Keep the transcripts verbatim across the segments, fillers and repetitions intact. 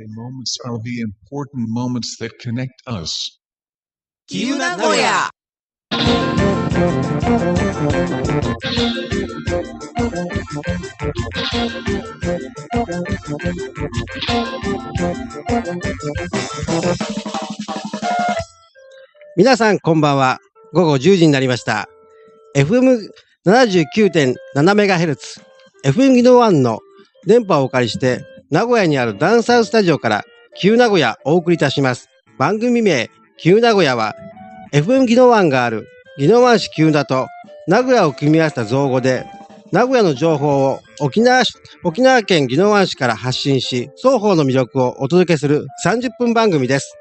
moments are the important moments that connect us. きゆ名古屋。 皆さんこんばんは。午後じゅうじになりました。エフエムななじゅうきゅうてんななメガヘルツ、エフエム ギノワンの電波をお借りして、名古屋にあるダンサースタジオから、きゆ名古屋お送りいたします。番組名、きゆ名古屋は、エフエム ギノワンがある、宜野湾市きゆなと、名古屋を組み合わせた造語で、名古屋の情報を沖縄市、沖縄県宜野湾市から発信し、双方の魅力をお届けするさんじゅっぷん番組です。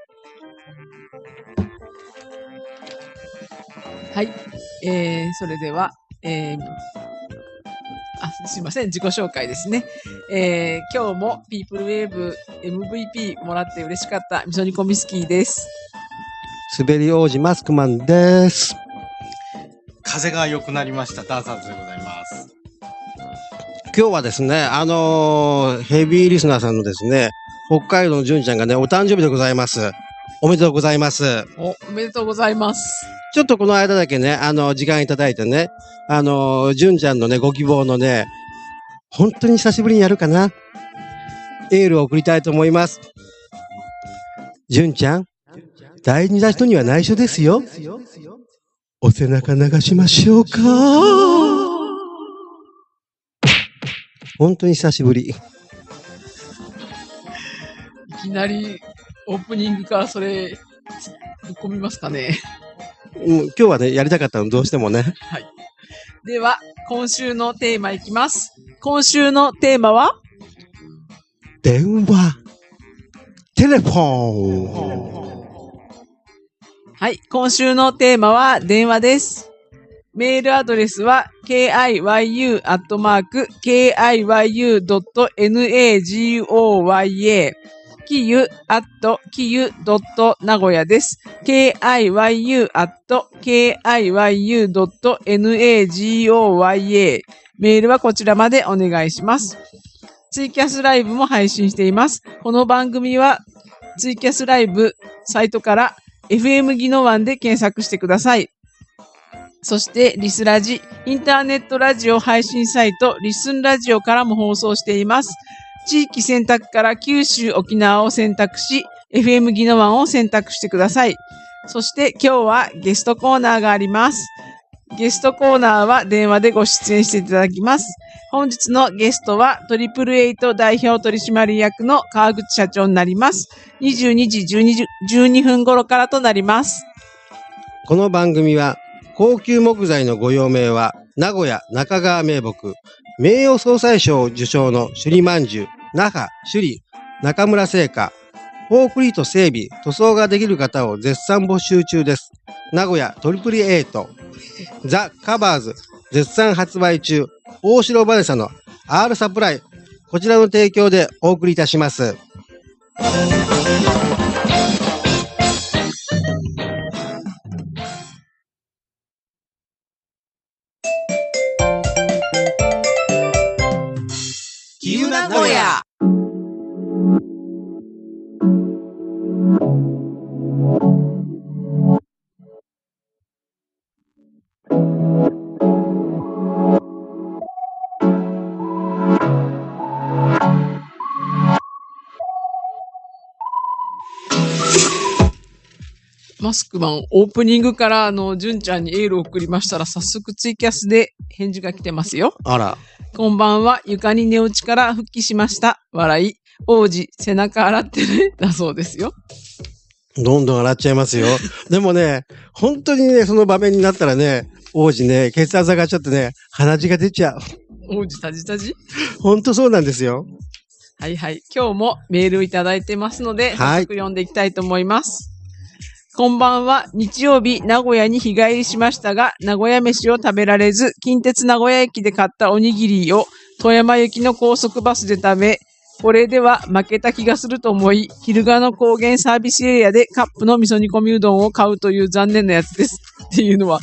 はい、えー、それでは、えー、あ、すいません、自己紹介ですね。えー、今日もピープルウェーブ エムブイピー もらって嬉しかったみそにこミスキーです。 滑り王子マスクマンです。 風が良くなりましたダンサーズでございます。 今日はですね、あのー、ヘビーリスナーさんのですね、北海道の純ちゃんがね、お誕生日でございます。おめでとうございます。 お、おめでとうございます。 ちょっとこの間だけね、あの、時間いただいてね、あの、純ちゃんのね、ご希望のね、本当に久しぶりにやるかな。エールを送りたいと思います。純ちゃん、大事な人には内緒ですよ。お背中流しましょうか。本当に久しぶり。 いきなりオープニングからそれ、ぶっ込みますかね。 うん、今日はね、やりたかったの、どうしてもね。 はい。では、今週のテーマいきます。今週のテーマは電話。テレフォン。 はい。今週のテーマは電話です。メールアドレスは ケーアイワイユー アットマーク ケーアイワイユー ドット ナゴヤきゆ、アット、きゆ、ドット、名古屋です。ケーアイワイユー、アット、ケーアイワイユー、ドット、ナゴヤ。メールはこちらまでお願いします。ツイキャスライブも配信しています。この番組は、ツイキャスライブサイトから、エフエム ギノワンで検索してください。そして、リスラジ、インターネットラジオ配信サイト、リスンラジオからも放送しています。地域選択から九州、沖縄を選択し、エフエム ギノワンを選択してください。そして今日はゲストコーナーがあります。ゲストコーナーは電話でご出演していただきます。本日のゲストはトリプルエイト代表取締役の川口社長になります。にじゅうにじじゅうにふん頃からとなります。 この番組は高級木材のご用命は名古屋中川名木名誉総裁賞受賞の首里まんじゅう那覇首里中村製菓コンクリート整備塗装ができる方を絶賛募集中です。名古屋トリプルエイトザ・カバーズ絶賛発売中大城バネサの R サプライ、こちらの提供でお送りいたします。 きゆ名古屋。 マスクマン、オープニングからあの、純ちゃんにエールを送りましたら、早速ツイキャスで返事が来てますよ。 あら。 こんばんは、床に寝落ちから復帰しました。笑い。王子、背中洗ってね。だそうですよ。 どんどん洗っちゃいますよ。でもね、本当にね、その場面になったらね、王子ね、血圧上がっちゃってね、鼻血が出ちゃう。 王子たじたじ本当そうなんですよ。 はいはい。今日もメールをいただいてますので、早速読んでいきたいと思います。こんばんは。日曜日、名古屋に日帰りしましたが、名古屋飯を食べられず、近鉄名古屋駅で買ったおにぎりを富山行きの高速バスで食べ、これでは負けた気がすると思い、昼賀の高原サービスエリアでカップの味噌煮込みうどんを買うという残念なやつです。っていうのは、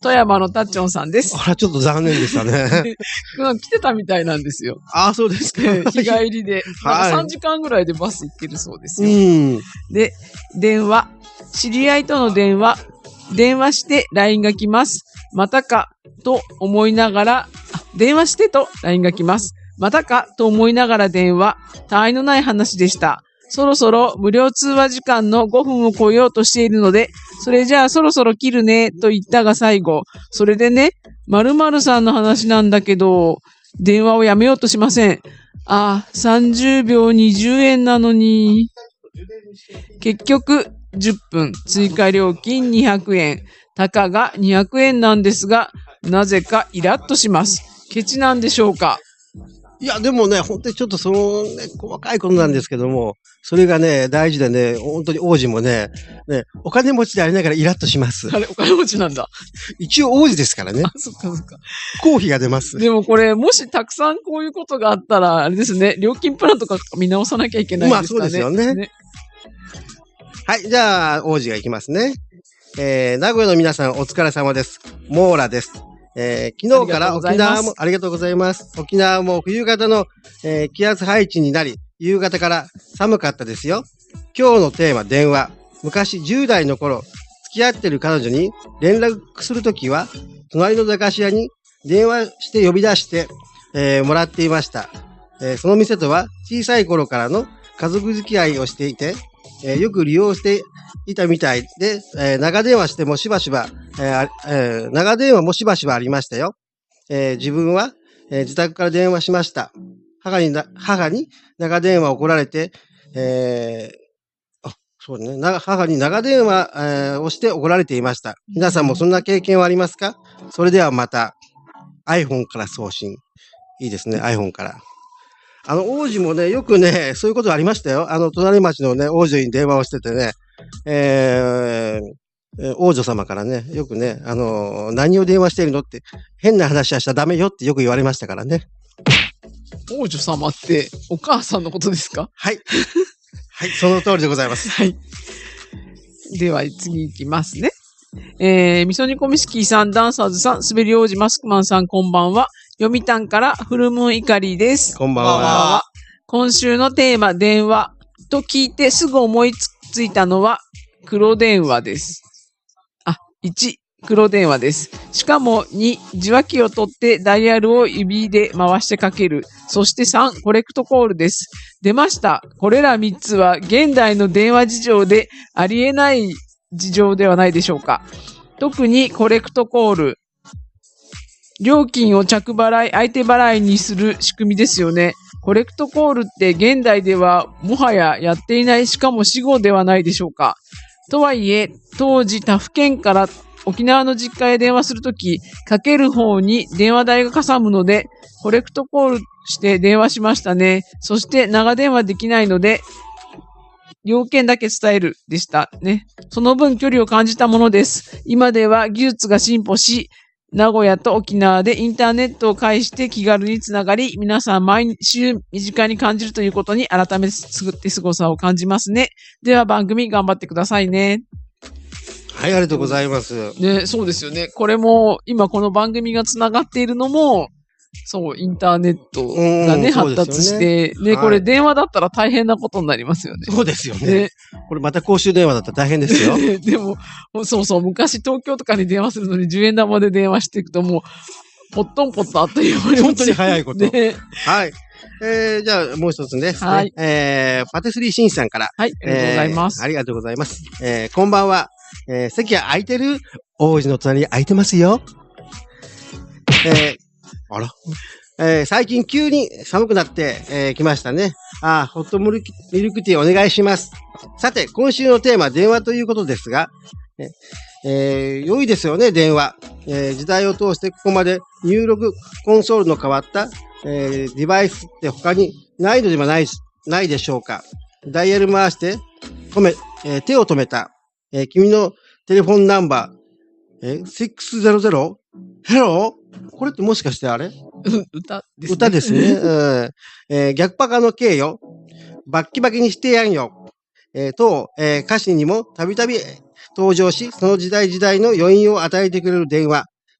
富山のたっちょんさんです。 あら、ちょっと残念でしたね。 うん来てたみたいなんですよ。 ああ、そうですか。 日帰りで。 はいなんかさんじかんぐらいでバス行ってるそうですうよ。 ん。 で、電話。知り合いとの電話。電話して ライン が来ます。またかと思いながら、あ電話してと ライン が来ます。またかと思いながら電話。他愛のない話でした。そろそろ無料通話時間のごふんを超えようとしているので、それじゃあそろそろ切るねと言ったが最後。それでね、〇〇さんの話なんだけど、電話をやめようとしません。あ、さんじゅうびょうにじゅうえんなのに。結局、じゅっぷん、追加料金にひゃくえん、たかがにひゃくえんなんですが、なぜかイラッとします。ケチなんでしょうか？ いや、でもね、本当にちょっとその、ね、細かいことなんですけども、それがね、大事でね、本当に王子もね、ね、お金持ちでありながらイラッとします。 あれ、お金持ちなんだ。 一応王子ですからねあ、、そっかそっか。 公費が出ます。 でもこれ、もしたくさんこういうことがあったら、あれですね、料金プランとか見直さなきゃいけないですかね。 まあそうですよねはい、じゃあ、王子が行きますね。えー、名古屋の皆さんお疲れ様です。モーラです。えー、昨日から沖縄も、ありがとうございます。沖縄も冬型の、えー、気圧配置になり、夕方から寒かったですよ。今日のテーマ、電話。昔じゅう代の頃、付き合ってる彼女に連絡するときは、隣の駄菓子屋に電話して呼び出して、えー、もらっていました。えー、その店とは小さい頃からの家族付き合いをしていて、えー、よく利用していたみたいで、えー、長電話してもしばしば、えーえー、長電話もしばしばありましたよ。えー、自分は、えー、自宅から電話しました。母にな、母に長電話を怒られて、えー、あ、そうね、な母に長電話、えー、をして怒られていました。皆さんもそんな経験はありますか？それではまた、iPhone から送信。いいですね、iPhone から。あの、王子もね、よくね、そういうことありましたよ。あの、隣町のね、王女に電話をしててね、えー、えー王女様からね、よくね、あのー何を電話してるのって、変な話はしちゃダメよってよく言われましたからね。 王女様ってお母さんのことですか？ はい。はい、その通りでございます。 はい。では次行きますね。えー、みそ煮込みスキーさん、ダンサーズさん、滑り王子マスクマンさん、こんばんは。読谷からフルムーンイカリです。 こんばんこんばんは。 は。 今週のテーマ、電話と聞いてすぐ思いついたのは黒電話です。あ、いち、黒電話です。しかもに、受話器を取ってダイヤルを指で回してかける。そしてさん、コレクトコールです。出ました。これらみっつは現代の電話事情でありえない事情ではないでしょうか。特にコレクトコール。料金を着払い、相手払いにする仕組みですよね。コレクトコールって現代ではもはややっていない、しかも死後ではないでしょうか。とはいえ、当時他府県から沖縄の実家へ電話するとき、かける方に電話代がかさむので、コレクトコールして電話しましたね。そして長電話できないので、要件だけ伝えるでしたね。その分距離を感じたものです。今では技術が進歩し、名古屋と沖縄でインターネットを介して気軽につながり、皆さん毎週身近に感じるということに改めてすごさを感じますね。では番組頑張ってくださいね。 はい、ありがとうございます。 ね、そうですよね。これも、今この番組がつながっているのも、そう、インターネットがね、 うんそう発ですよね達して、ね、 はいこれ電話だったら大変なことになりますよね。 そうですよね。 ねこれまた公衆電話だったら大変ですよ。 でも、そうそう、昔東京とかに電話するのにじゅうえん玉で電話していくともう、ポットンポットあっという間に。 本当に早いことね、 はい。えー、じゃあもう一つね。 はいえー、パティスリーシンさんから。 はい、ありがとうございます。 えーありがとうございます。えー、こんばんは。えー、席は空いてる？王子の隣に空いてますよ。えー、あら。えー、最近急に寒くなってき、えー、来ましたね。あー、ホットミルクミルクティーお願いします。さて、今週のテーマは電話ということですが、ええー、良いですよね、電話。えー、時代を通してここまで入力コンソールの変わった、えー、デバイスって他にないのではないし、ないでしょうか。ダイヤル回して止め、えー、手を止めた。えー、君のテレフォンナンバー、えー、ろくぜろぜろ? ヘローこれってもしかしてあれ歌ですね。 歌ですね。うんえー、逆パカの刑よ。バッキバキにしてやんよ。えー、と、えー、歌詞にもたびたび登場し、その時代時代の余韻を与えてくれる電話。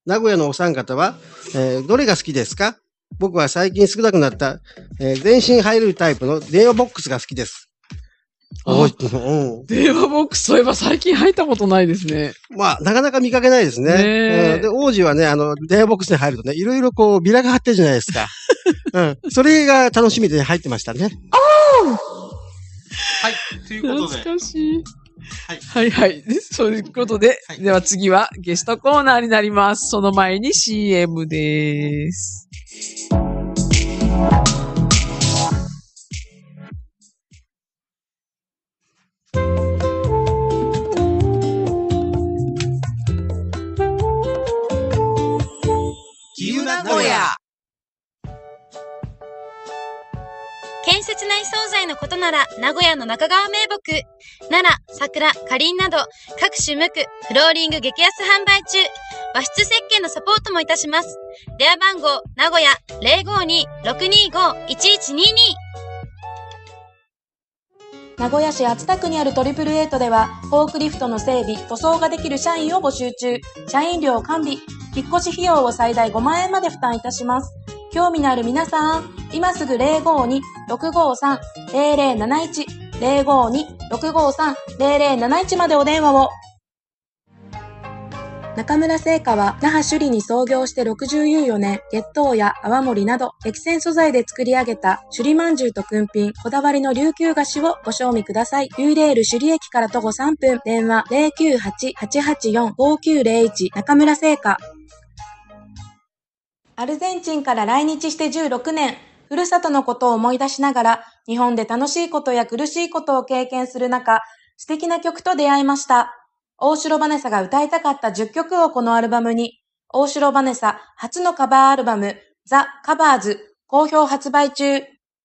名古屋のお三方は、えーどれが好きですか？僕は最近少なくなった、えー全身入るタイプの電話ボックスが好きです。おいうん、 電話ボックス、そういえば最近入ったことないですね。 まあ、なかなか見かけないですね。 ねえうん、で、王子はね、あの、電話ボックスに入るとね、いろいろこう、ビラが貼ってるじゃないですか。うん。それが楽しみで入ってましたね。 はい。ということで。 懐かしい。 はい。 はいはい。でそういうことで、 はいでは次はゲストコーナーになります。その前に シーエム です。 きゆ名古屋。 建設内惣菜のことなら名古屋の中川名木、奈良、桜、かりんなど各種無垢、フローリング激安販売中。和室設計のサポートもいたします。電話番号名古屋 ゼロごに ろくにご いちいちにに。 名古屋市熱田区にあるトリプルエイトでは、フォークリフトの整備、塗装ができる社員を募集中。社員料完備。引っ越し費用を最大ごまんえんまで負担いたします。興味のある皆さん、今すぐ ゼロごに ろくごさん ゼロゼロなないち ゼロごに ろくごさん ゼロゼロなないちまでお電話を。中村製菓は那覇首里に創業してろくじゅうよねん、月桃や泡盛など激戦素材で作り上げた首里まんじゅうとくんぴん、こだわりの琉球菓子をご賞味ください。ユーレール首里駅から徒歩さんぷん、電話 ゼロきゅうはち はちはちよん ごきゅうゼロいち 中村製菓。アルゼンチンから来日してじゅうろくねん、ふるさとのことを思い出しながら、日本で楽しいことや苦しいことを経験する中、素敵な曲と出会いました。大城バネサが歌いたかったじゅっきょくをこのアルバムに、大城バネサ初のカバーアルバム、ザ・カバーズ、好評発売中。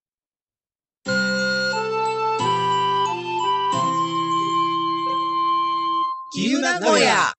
きゆ名古屋。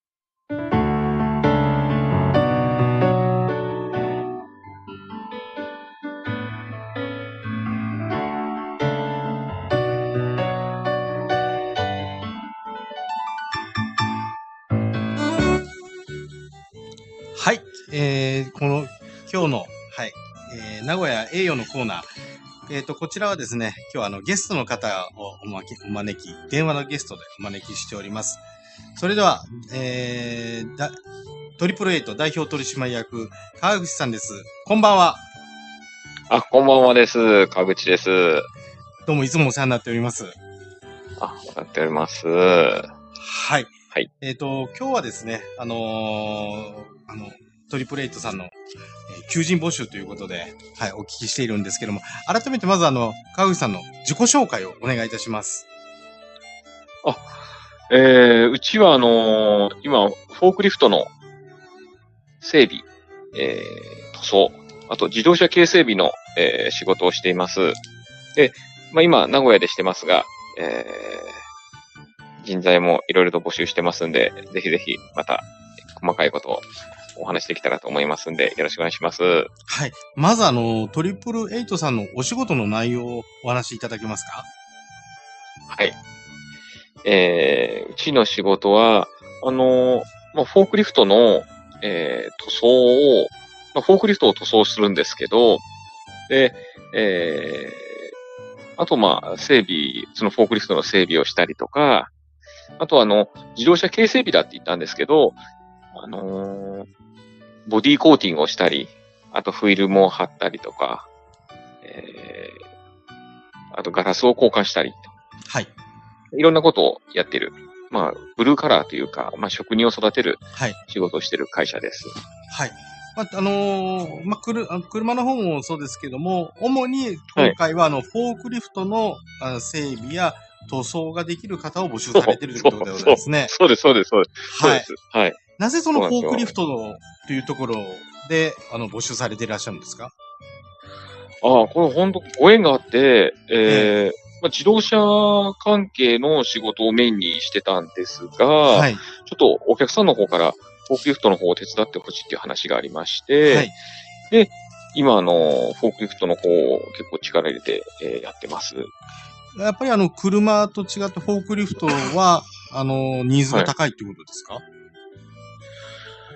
はい。えー、この、今日の、はい、えー、名古屋栄誉のコーナー。えっ、と、こちらはですね、今日はあの、ゲストの方をおまきお招き、電話のゲストでお招きしております。それでは、えー、だ、トリプルエイト代表取締役、川口さんです。こんばんは。 あ、こんばんはです。川口です。 どうもいつもお世話になっております。 あ、なっております。ははい。 はい。 えっ、と、今日はですね、あのー、あの、トリプルエイトさんの、えー、求人募集ということで、はい、お聞きしているんですけども、改めてまずあの、川口さんの自己紹介をお願いいたします。 あ、えー、うちはあのー、今、フォークリフトの整備、えー、塗装、あと自動車系整備の、えー、仕事をしています。で、まあ今、名古屋でしてますが、えー、人材もいろいろと募集してますんで、ぜひぜひまた細かいことをお話できたらと思いますんで、よろしくお願いします。 はい。まずあの、トリプルエイトさんのお仕事の内容をお話しいただけますか？ はい。えー、うちの仕事は、あの、まあ、フォークリフトの、えー、塗装を、まあ、フォークリフトを塗装するんですけど、で、えー、あとまあ、整備、そのフォークリフトの整備をしたりとか、あとあの、自動車軽整備だって言ったんですけど、あのー、ボディーコーティングをしたり、あとフィルムを貼ったりとか、えー、あとガラスを交換したり、 はい。 いろんなことをやってる。まあ、ブルーカラーというか、まあ、職人を育てるはい。 仕事をしてる会社です。 はい。まあ、あのー、まあ、くる、車の方もそうですけども、主に今回はあの、フォークリフトのあの整備や塗装ができる方を募集されているということでございますね。 そうです、そうです、そうです。 はい。 そうです。はい。 なぜそのフォークリフトのというところで、あの、募集されていらっしゃるんですか？ ああ、これ本当ご縁があって、えー、まあ、自動車関係の仕事をメインにしてたんですが、はい、ちょっとお客さんの方からフォークリフトの方を手伝ってほしいっていう話がありまして、はい、で、今あの、フォークリフトの方を結構力入れて、えー、やってます。 やっぱりあの、車と違ってフォークリフトは、あの、ニーズが高いってことですか？ はい、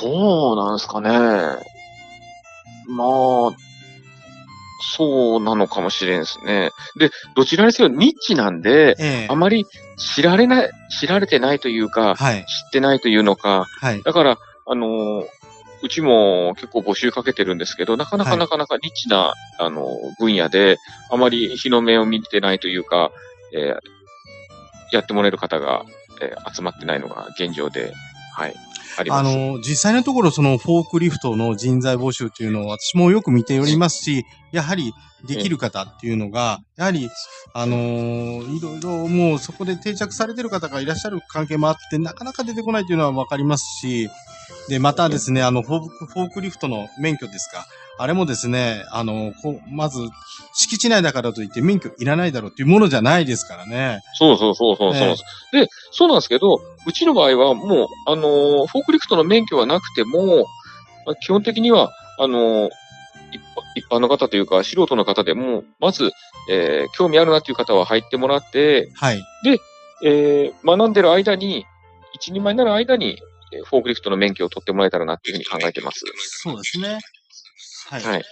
そうなんですかね。まあ、そうなのかもしれんですね。で、どちらにせよニッチなんで、 ええあまり知られない、知られてないというか、 はい。 知ってないというのか、 はい。 だから、あのーうちも結構募集かけてるんですけど、なかなはいかなかなかニッチな、あのー分野で、あまり日の目を見てないというか、えーやってもらえる方が、えー集まってないのが現状で、はい、あります。 あの、実際のところ、そのフォークリフトの人材募集っていうのを私もよく見ておりますし、やはりできる方っていうのが、やはり、あのーいろいろもうそこで定着されてる方がいらっしゃる関係もあって、なかなか出てこないというのはわかりますし、で、またですね、あの、フォーク、フォークリフトの免許ですか。あれもですね、あの、こう、まず、敷地内だからといって免許いらないだろうっていうものじゃないですからね。 そうそうそうそうそうなんです、で、そうなんですけど、うちの場合はもう、あのーフォークリフトの免許はなくても、まあ基本的には、あのー一般一般の方というか、素人の方でも、まず、えー興味あるなという方は入ってもらって、 はい。 で、えー学んでる間に、一人前になる間に、えーフォークリフトの免許を取ってもらえたらなっていうふうに考えてます。 そうですね。はい。 はい。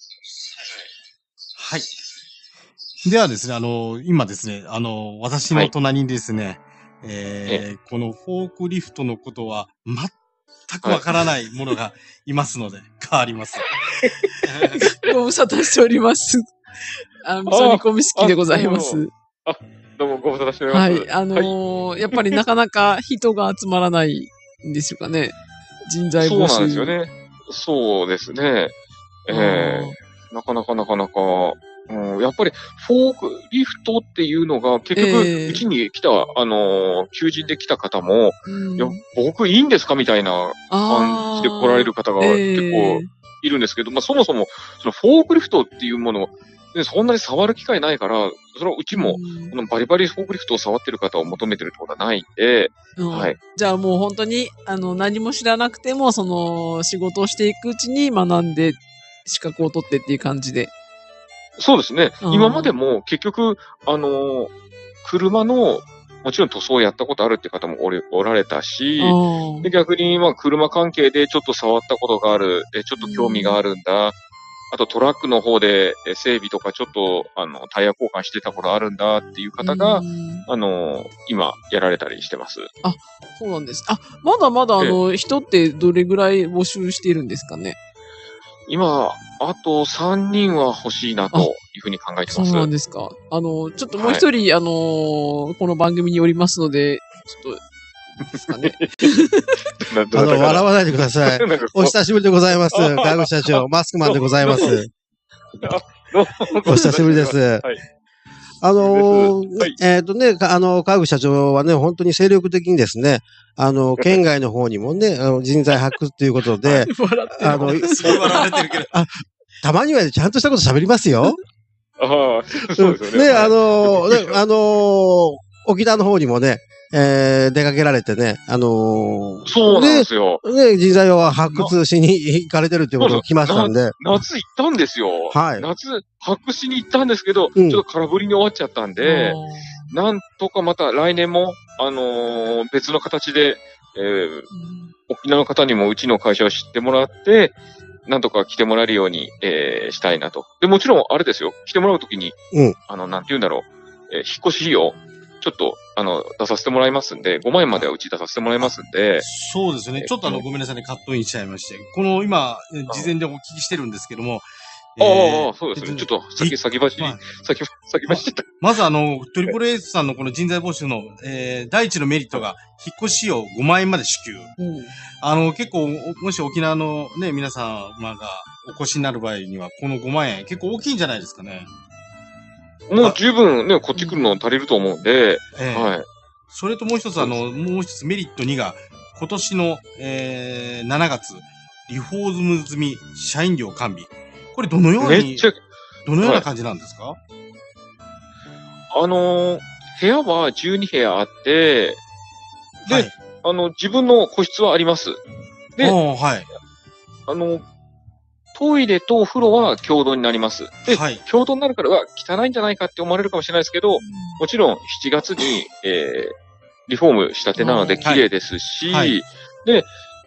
はい。ではですね、あの、今ですね、あの、私の隣にですね、えーこのフォークリフトのことは全くわからないものがいますので、変わります。 ご無沙汰しております。あの、みそ煮込み式でございます。 あ、どうもご無沙汰しております。 はい。あのーやっぱりなかなか人が集まらないんですよかね。人材募集。 そうなんですよね。そうですね。ええなかなかなかなか、うん、やっぱりフォークリフトっていうのが結局、 ええうちに来た、あのー求人で来た方も、 うんいや、僕いいんですかみたいな感じで来られる方が結構いるんですけど、まあそもそも、そのフォークリフトっていうものを、ねそんなに触る機会ないから、それはうちも、 うんあのバリバリフォークリフトを触ってる方を求めてるってことはないんで、 うんはい。 じゃあもう本当に、あの、何も知らなくても、その、仕事をしていくうちに学んで、資格を取ってっていう感じで。 そうですね。 うん今までも結局、あのー車の、もちろん塗装をやったことあるって方もおりおられたし、 あで逆に、まあ、車関係でちょっと触ったことがある、でちょっと興味があるんだ。あとトラックの方でえ整備とかちょっと、あの、タイヤ交換してたことあるんだっていう方が、 うんあのー今、やられたりしてます。 そうなんです。あ、まだまだあの、人ってどれぐらい募集しているんですかね。 今、あとさんにんは欲しいなというふうに考えてます。 そうなんですか。あの、ちょっともう一人、あのーこの番組におりますので、ちょっと、ですかね。 なあの、笑わないでください。 なんかこうお久しぶりでございます。川口社長、マスクマンでございます。 どうもお久しぶりです。 はい。 あのーはいえっ、とね、かあの、川口社長はね、本当に精力的にですね、あの、県外の方にもね、あの人材発掘ということで、 笑ってる。 あの、 すごい笑われてるけど。 たまにはちゃんとしたこと喋りますよ。 ああ、そうですよね。 ね、あのーね、あのー沖縄の方にもね、えー、出かけられてね、あのーそうなんですよ。 ね、人材を発掘しに行かれてるっていうことを聞きましたんで、 夏行ったんですよ。 はい夏、発掘しに行ったんですけど、 うんちょっと空振りに終わっちゃったんで、なんとかまた来年も、あのー別の形で、えー沖縄の方にもうちの会社を知ってもらって、なんとか来てもらえるように、えーしたいなと。で、もちろん、あれですよ。来てもらうときに、 うんあの、なんて言うんだろう。えー引っ越し費用、ちょっと、あの、出させてもらいますんで、ごまん円まではうち出させてもらいますんで、 そうですね。ちょっとあの、ごめんなさいね、カットインしちゃいまして。この今、え事前でお聞きしてるんですけども。 あえーあ、そうですね。 えっちょっと、先、先走りはい、 先、先走っちゃった。 まずあの、トリプルエースさんのこの人材募集の、えー第一のメリットが、引っ越し費用ごまん円まで支給。 うんあの、結構、おもし沖縄のね、皆様がお越しになる場合には、このごまん円結構大きいんじゃないですかね。 もう十分ね、こっち来るの足りると思うんで、 ええはい。 それともう一つ、あの、もう一つメリットにが、今年の、えー、しちがつ、リフォーム済み社員寮完備。これどのようにめっち、ゃ、 どのような感じなんですか？ あのー部屋はじゅうにへやあって、で、 はい。 あの、自分の個室はあります。でおーはい。 あの、トイレとお風呂は共同になります。で、 はい。 共同になるからは汚いんじゃないかって思われるかもしれないですけど、もちろんしちがつに、えー、リフォームしたてなのでうん綺麗ですし、 はいはいで、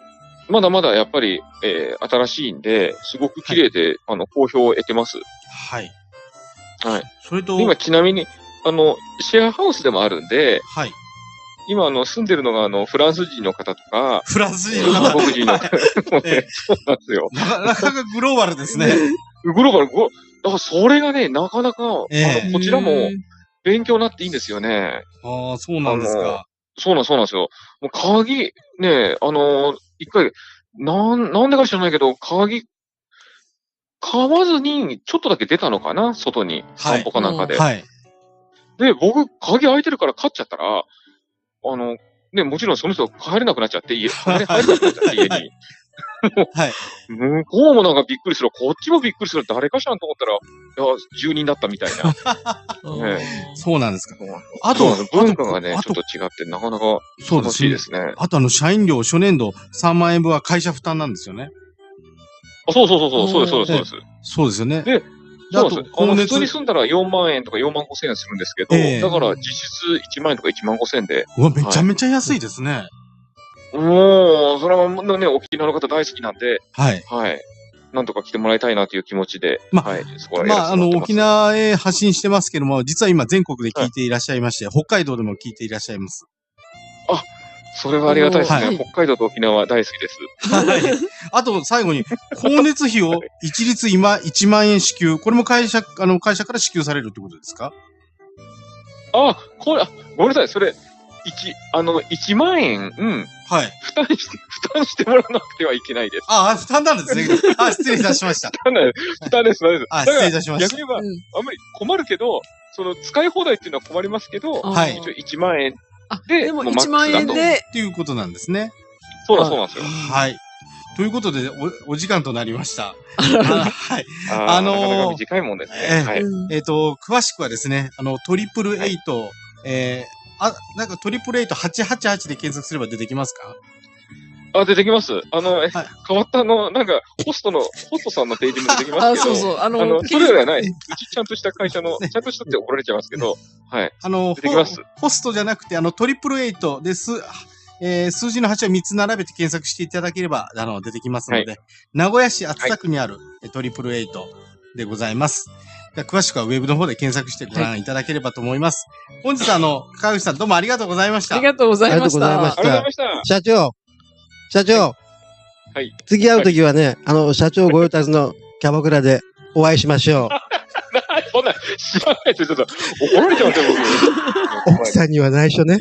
まだまだやっぱり、えー新しいんで、すごく綺麗で、あの、好評を得てます。 はい。 はい。 それと、 今、ちなみに、あの、シェアハウスでもあるんで、 はい。 今、あの、住んでるのが、あの、フランス人の方とか、 フランス人の方、 韓国人の方、もうええねそうなんですよ。 なかなかグローバルですね。 グローバル、ごだからそれがね、なかなか、 ええあのこちらも勉強になっていいんですよね。 ああ、そうなんですか。 そうなん、そうなんですよ。もう鍵、ね、あの、一回、なん、なんでか知らないけど、鍵、買わずに、ちょっとだけ出たのかな外に。 はい散歩かなんかで。 はい。 で、僕、鍵開いてるから買っちゃったら、あの、ね、もちろんその人帰れなくなっちゃって、家、入れなくなっちゃって、家に。 はい。 向こうもなんかびっくりする。こっちもびっくりする。誰かしらんと思ったら、いや、住人だったみたいな。ねそうなんですか。 あと、 あと、 文化がね、 あとちょっと違って、なかなかそうですね楽しいですね。 あとあの、社員料初年度さんまん円分は会社負担なんですよね。 あ、そうそうそうそう、そうです、そうです、そうです。 そうですよね。 で、 でそうなんです。あの、普光熱通に住んだらよんまん円とかよんまんごせん円するんですけど、 ええだから実質いちまん円とかいちまんごせんで、 うわ、めちゃめちゃ安いですね。 もう、それはもうね、沖縄の方大好きなんで、 はい。 はい。なんとか来てもらいたいなという気持ちで、 まはい、そこはやらまあ、あの、 せてもらってます。 沖縄へ発信してますけども、実は今全国で聞いていらっしゃいまして、北海道でも聞いていらっしゃいます。 それはありがたいですね。 はい北海道と沖縄大好きです。 はい。あと、最後に、光熱費を一律今いちまん円支給。これも会社、あの、会社から支給されるってことですか？ あ、これ、あごめんなさい、それ、一、あの、いちまん円、うん、 はい。 負担して、負担してもらわなくてはいけないです。 ああ、負担なんですね。あ、失礼いたしました。 負担です、負担です、負担です。 あ、 だから失礼いたしました。 逆に言えば、あんまり困るけど、その、使い放題っていうのは困りますけど、 はい一応いちまん円あ、 で、 でももうマッ 1万クスだと。 円で、 っていうことなんですね。 そうだ、そうなんですよ。 はい。ということで、お、お時間となりました。あはい。 あーあのーなかなか短いもんですね。 ええはい。 うんえっ、と、詳しくはですね、あの、トリプルエイト、えー、あ、なんかトリプルエイトはちはちはちで検索すれば出てきますか？ あ、出てきます。あの、えはい変わったあの、なんか、ホストの、ホストさんのページも出てきますあ、 けど、 そうそう、あの、 あの、 記事それではない。うちちゃんとした会社の、ちゃんとしたって怒られちゃいますけど、はい。 あの、 出てきますホホストじゃなくて、あの、トリプルエイトです、えー数字のはちをみっつ並べて検索していただければ、あの、出てきますので、名古屋市厚田区にある、えトリプルエイトでございます。で詳しくはウェブの方で検索してご覧いただければと思います。本日はあの、川口さんどうもありがとうございました。 ありがとうございましありがとうございまたし。 ありがとうございました。 社長、社長、 はい。 次会うときはね、あの、社長ご用達のキャバクラでお会いしましょう。 そんな、知らないとちょっと怒られちゃいますよ、僕。 奥さんには内緒ね。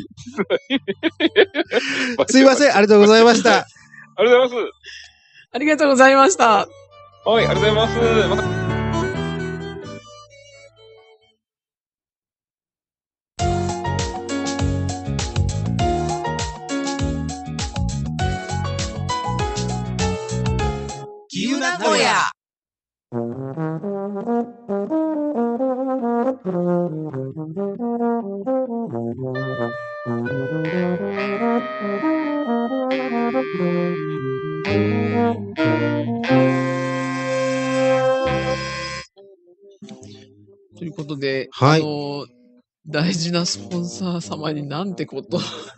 すいません、ありがとうございました。 ありがとうございまありがとうございました。 す。はい、ありがとうございます。またきゆなごや。 ということで、 はいあの、大事なスポンサー様になんてこと。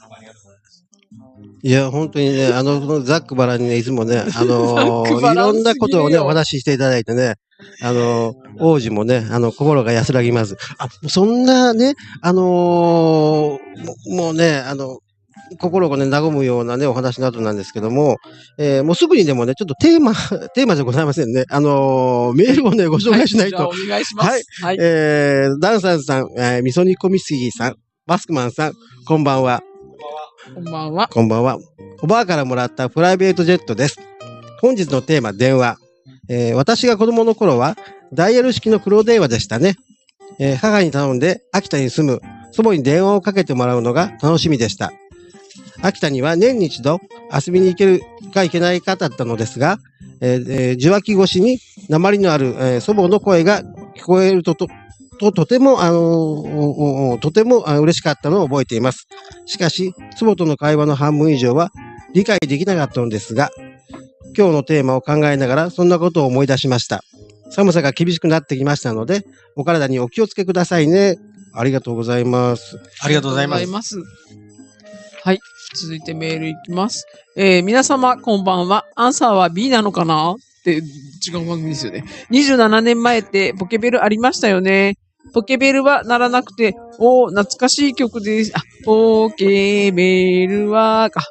いや、本当にね、あの、そのザックバラにね、いつもね、あのザックバラいろんなことをね、 すぎるよお話ししていただいてね、あの王子もね、あの、心が安らぎます。あ、そんなね、あのーももうね、あの、心がね、和むようなね、お話などなんですけども、えーもうすぐにでもね、ちょっとテーマ、テーマじゃございませんね。あのーメールをね、ご紹介しないと。 はじゃあお願いします。 はい。 はい。 えー、ダンサンさん、えー、みそ煮込みすぎさん、バスクマンさん、こんばんは。 こんばんは。 こんばんは。おばあからもらったプライベートジェットです。本日のテーマ、電話。えー私が子供の頃は、ダイヤル式の黒電話でしたね。えー母に頼んで、秋田に住む祖母に電話をかけてもらうのが楽しみでした。秋田には年に一度遊びに行けるか行けないかだったのですが、えーえー受話器越しに鉛のある、えー祖母の声が聞こえるとと、と、とても、あのーおおとてもあ嬉しかったのを覚えています。しかし、祖母との会話の半分以上は理解できなかったのですが、今日のテーマを考えながらそんなことを思い出しました。寒さが厳しくなってきましたので、お体にお気をつけくださいね。ありがとうございます。 ありがとうございます。 ます。 続いてメールいきます。えー、皆様こんばんは。アンサーは B なのかなって違う番組ですよね。にじゅうななねんまえってポケベルありましたよね。ポケベルは鳴らなくて、おー、懐かしい曲です。あ、ポケベルは、か。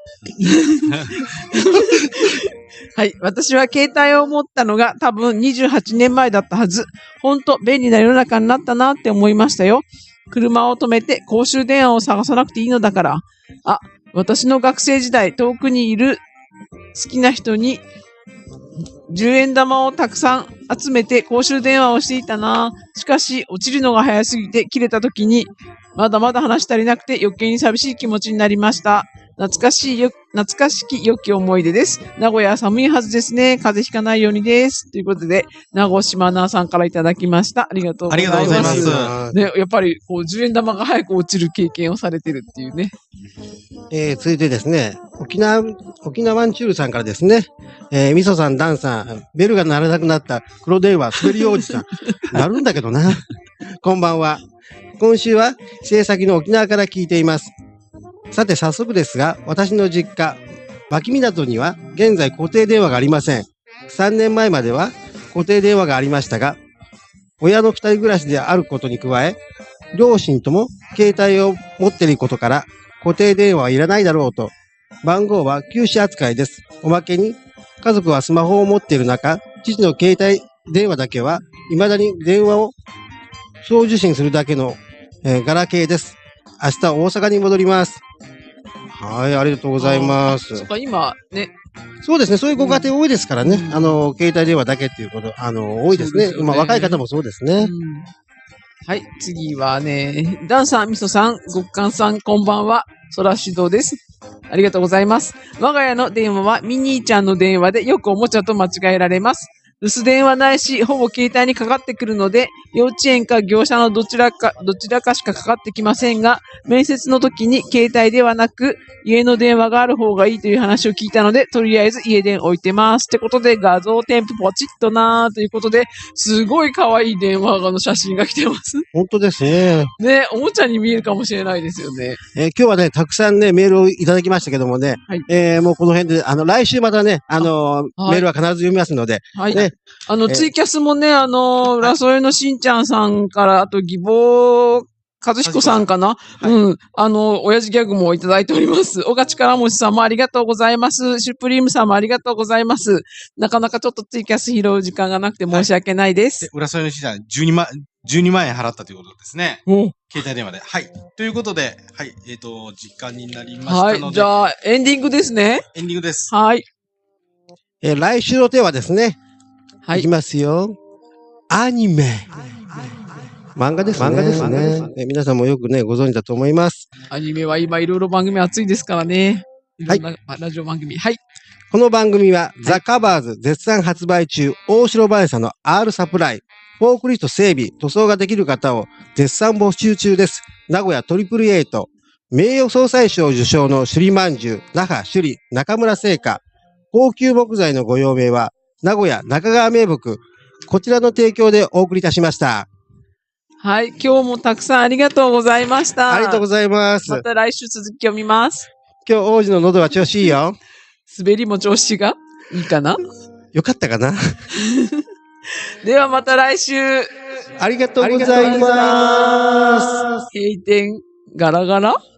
はい。私は携帯を持ったのが多分にじゅうはちねんまえだったはず。ほんと便利な世の中になったなって思いましたよ。車を止めて公衆電話を探さなくていいのだから。あ、私の学生時代遠くにいる好きな人にじゅうえん玉をたくさん集めて公衆電話をしていたな。しかし落ちるのが早すぎて切れた時にまだまだ話足りなくて余計に寂しい気持ちになりました。懐かしいよ、懐かしき良き思い出です。名古屋は寒いはずですね。風邪ひかないようにです。ということで、名越島奈さんからいただきました。ありがとうございます。 ありがとうございます。 ね、やっぱり、こう、じゅうえん玉が早く落ちる経験をされてるっていうね。 えー、続いてですね、沖縄、沖縄ンチュールさんからですね、えー、みそさん、ダンさん、ベルが鳴らなくなった黒電話、滑りおじさん。鳴るんだけどな。こんばんは。今週は、帰省先の沖縄から聞いています。さて早速ですが、私の実家、脇港には現在固定電話がありません。さんねんまえまでは固定電話がありましたが、親の二人暮らしであることに加え、両親とも携帯を持っていることから固定電話はいらないだろうと、番号は休止扱いです。おまけに、家族はスマホを持っている中、父の携帯電話だけは未だに電話を送受信するだけの、えーガラケーです。明日大阪に戻ります。はい、ありがとうございますあそっ。か、今、ね。 そうですね、そういうご家庭多いですからね。 うんあの、携帯電話だけっていうこと、あの、多いですね。 そうですよねまあ、若い方もそうですね。 うんはい、次はね、ダンさん、みそさん、極寒さん、こんばんは。そらしどです。ありがとうございます。我が家の電話はミニーちゃんの電話でよくおもちゃと間違えられます。留守電はないし、ほぼ携帯にかかってくるので、幼稚園か業者のどちらか、どちらかしかかかってきませんが、面接の時に携帯ではなく、家の電話がある方がいいという話を聞いたので、とりあえず家電置いてます。ってことで、画像添付ポチッとなーということで、すごい可愛い電話の写真が来てます。 本当ですね。 ね、おもちゃに見えるかもしれないですよね。 えー今日はね、たくさんね、メールをいただきましたけどもね、 はいえーもうこの辺で、あの、来週またね、あのはいメールは必ず読みますので、 はい。 ねあの、 えーツイキャスもね、あの、浦添のしんちゃんさんから、あと、義母和彦さんかな、 はいうん。あの、親父ギャグもいただいております。小勝からもちさんもありがとうございます。シュプリームさんもありがとうございます。なかなかちょっとツイキャス拾う時間がなくて申し訳ないで。 です浦添の市長、じゅうにまん、じゅうにまん円払ったということですね。 お携帯電話で。はい。ということで、はい。えっ、と、時間になりましたので、 はい。じゃあ、エンディングですね。 エンディングです。 はい。 えー来週のテーマですね。 はいいきますよ。アニメ。漫画ですね。漫画ですね。え皆さんもよくね、ご存知だと思います。 アニメは今いろいろ番組熱いですからね。いろんなラジオ番組。はい。 この番組は、ザ・カバーズ絶賛発売中、大城バレさんの R サプライ、フォークリフト整備、塗装ができる方を絶賛募集中です。名古屋トリプルエイト、名誉総裁賞受賞の首里まんじゅう、那覇首里、中村製菓、高級木材のご用命は、名古屋中川名木、こちらの提供でお送りいたしました。 はい。今日もたくさんありがとうございました。 ありがとうございます。 また来週続きを見ます。 今日王子の喉は調子いいよ。 滑りも調子がいいかなよかったかなではまた来週、 ありがとうございます。 閉店ガラガラ